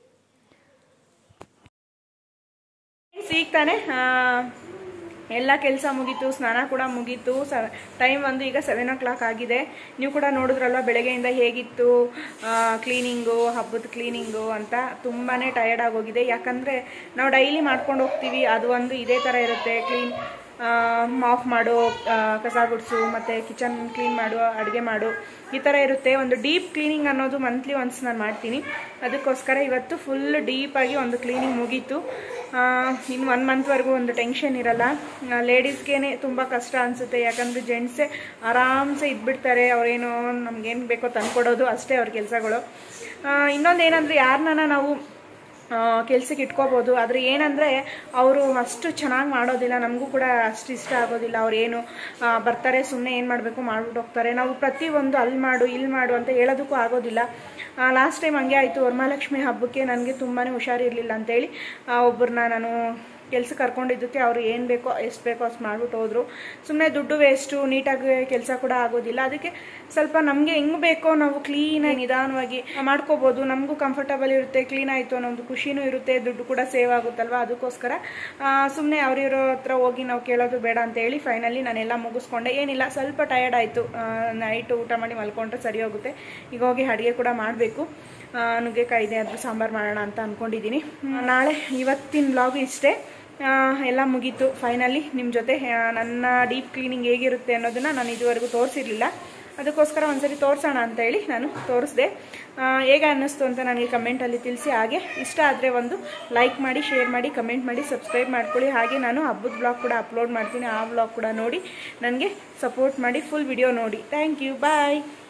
A: ಸಿಗ್ತಾನೆ ಎಲ್ಲ ಕೆಲಸ ಮುಗೀತು, ಸ್ನಾನ ಕೂಡ ಮುಗೀತು. ಸ ಟೈಮ್ ಒಂದು ಈಗ ಸೆವೆನ್ ಓ ಕ್ಲಾಕ್ ಆಗಿದೆ. ನೀವು ಕೂಡ ನೋಡಿದ್ರಲ್ವ ಬೆಳಗ್ಗೆಯಿಂದ ಹೇಗಿತ್ತು ಕ್ಲೀನಿಂಗು, ಹಬ್ಬದ ಕ್ಲೀನಿಂಗು ಅಂತ. ತುಂಬಾ ಟಯರ್ಡ್ ಆಗೋಗಿದೆ, ಯಾಕಂದರೆ ನಾವು ಡೈಲಿ ಮಾಡ್ಕೊಂಡು ಹೋಗ್ತೀವಿ, ಅದು ಒಂದು ಇದೇ ಥರ ಇರುತ್ತೆ. ಕ್ಲೀನ್ ಮಾಫ್ ಮಾಡು, ಕಸ ಗುಡಿಸು, ಮತ್ತು ಕಿಚನ್ ಕ್ಲೀನ್ ಮಾಡು, ಅಡುಗೆ ಮಾಡು, ಈ ಥರ ಇರುತ್ತೆ. ಒಂದು ಡೀಪ್ ಕ್ಲೀನಿಂಗ್ ಅನ್ನೋದು ಮಂತ್ಲಿ ಒನ್ಸ್ ನಾನು ಮಾಡ್ತೀನಿ. ಅದಕ್ಕೋಸ್ಕರ ಇವತ್ತು ಫುಲ್ ಡೀಪಾಗಿ ಒಂದು ಕ್ಲೀನಿಂಗ್ ಮುಗೀತು. ಇನ್ನು ಒನ್ ಮಂತ್ವರೆಗೂ ಒಂದು ಟೆನ್ಷನ್ ಇರಲ್ಲ. ಲೇಡೀಸ್ಗೇ ತುಂಬ ಕಷ್ಟ ಅನಿಸುತ್ತೆ, ಯಾಕಂದರೆ ಜೆಂಟ್ಸೇ ಆರಾಮ್ಸೆ ಇದ್ಬಿಡ್ತಾರೆ. ಅವ್ರೇನೋ ನಮಗೇನು ಬೇಕೋ ತಂದ್ಕೊಡೋದು ಅಷ್ಟೇ ಅವ್ರ ಕೆಲಸಗಳು. ಇನ್ನೊಂದು ಏನಂದರೆ ಯಾರನ್ನ ನಾವು ಕೆಲ್ಸಕ್ಕೆ ಇಟ್ಕೋಬೋದು, ಆದರೆ ಏನಂದರೆ ಅವರು ಅಷ್ಟು ಚೆನ್ನಾಗಿ ಮಾಡೋದಿಲ್ಲ, ನಮಗೂ ಕೂಡ ಅಷ್ಟು ಇಷ್ಟ ಆಗೋದಿಲ್ಲ. ಅವ್ರು ಏನು ಬರ್ತಾರೆ ಸುಮ್ಮನೆ ಏನು ಮಾಡಬೇಕು ಮಾಡ್ಬಿಟ್ಟು ಹೋಗ್ತಾರೆ. ನಾವು ಪ್ರತಿಯೊಂದು ಅಲ್ಲಿ ಮಾಡು ಇಲ್ಲಿ ಮಾಡು ಅಂತ ಹೇಳೋದಕ್ಕೂ ಆಗೋದಿಲ್ಲ. ಲಾಸ್ಟ್ ಟೈಮ್ ಹಂಗೆ ಆಯಿತು, ವರಮಹಾಲಕ್ಷ್ಮಿ ಹಬ್ಬಕ್ಕೆ ನನಗೆ ತುಂಬಾ ಹುಷಾರಿರಲಿಲ್ಲ ಅಂತೇಳಿ ಒಬ್ಬರನ್ನ ನಾನು ಕೆಲಸ ಕರ್ಕೊಂಡಿದ್ದಕ್ಕೆ ಅವರು ಏನು ಬೇಕೋ ಎಷ್ಟು ಬೇಕೋ ಅಷ್ಟು ಮಾಡಿಬಿಟ್ಟು ಹೋದರು. ಸುಮ್ಮನೆ ದುಡ್ಡು ವೇಸ್ಟು, ನೀಟಾಗಿ ಕೆಲಸ ಕೂಡ ಆಗೋದಿಲ್ಲ. ಅದಕ್ಕೆ ಸ್ವಲ್ಪ ನಮಗೆ ಹೆಂಗೆ ಬೇಕೋ ನಾವು ಕ್ಲೀನಾಗಿ ನಿಧಾನವಾಗಿ ಮಾಡ್ಕೋಬೋದು. ನಮಗೂ ಕಂಫರ್ಟಬಲ್ ಇರುತ್ತೆ, ಕ್ಲೀನ್ ಆಯಿತು ಅನ್ನೋದು ಖುಷಿನೂ ಇರುತ್ತೆ, ದುಡ್ಡು ಕೂಡ ಸೇವ್ ಆಗುತ್ತಲ್ವ. ಅದಕ್ಕೋಸ್ಕರ ಸುಮ್ಮನೆ ಅವರಿರೋ ಹತ್ರ ಹೋಗಿ ನಾವು ಕೇಳೋದು ಬೇಡ ಅಂತೇಳಿ ಫೈನಲಿ ನಾನೆಲ್ಲ ಮುಗಿಸ್ಕೊಂಡೆ. ಏನಿಲ್ಲ, ಸ್ವಲ್ಪ ಟಯರ್ಡ್ ಆಯಿತು, ನೈಟು ಊಟ ಮಾಡಿ ಮಲ್ಕೊಂಡ್ರೆ ಸರಿ ಹೋಗುತ್ತೆ. ಈಗ ಹೋಗಿ ಅಡುಗೆ ಕೂಡ ಮಾಡಬೇಕು. ನುಗ್ಗೆಕಾಯಿ ಇದೆ, ಅದ್ರ ಸಾಂಬಾರು ಮಾಡೋಣ ಅಂತ ಅಂದ್ಕೊಂಡಿದ್ದೀನಿ. ನಾಳೆ ಇವತ್ತಿನ ವ್ಲಾಗು ಇಷ್ಟೇ, ಎಲ್ಲ ಮುಗೀತು ಫೈನಲಿ. ನಿಮ್ಮ ಜೊತೆ ನನ್ನ ಡೀಪ್ ಕ್ಲೀನಿಂಗ್ ಹೇಗಿರುತ್ತೆ ಅನ್ನೋದನ್ನು ನಾನು ಇದುವರೆಗೂ ತೋರಿಸಿರಲಿಲ್ಲ. ಅದಕ್ಕೋಸ್ಕರ ಒಂದ್ಸರಿ ತೋರಿಸೋಣ ಅಂತ ಹೇಳಿ ನಾನು ತೋರಿಸಿದೆ. ಹೇಗೆ ಅನ್ನಿಸ್ತು ಅಂತ ನನಗೆ ಕಮೆಂಟಲ್ಲಿ ತಿಳಿಸಿ. ಹಾಗೆ ಇಷ್ಟ ಆದರೆ ಒಂದು ಲೈಕ್ ಮಾಡಿ, ಶೇರ್ ಮಾಡಿ, ಕಮೆಂಟ್ ಮಾಡಿ, ಸಬ್ಸ್ಕ್ರೈಬ್ ಮಾಡ್ಕೊಳ್ಳಿ. ಹಾಗೆ ನಾನು ಹಬ್ಬದ ಬ್ಲಾಗ್ ಕೂಡ ಅಪ್ಲೋಡ್ ಮಾಡ್ತೀನಿ, ಆ ಬ್ಲಾಗ್ ಕೂಡ ನೋಡಿ ನನಗೆ ಸಪೋರ್ಟ್ ಮಾಡಿ, ಫುಲ್ ವಿಡಿಯೋ ನೋಡಿ. Thank you, bye.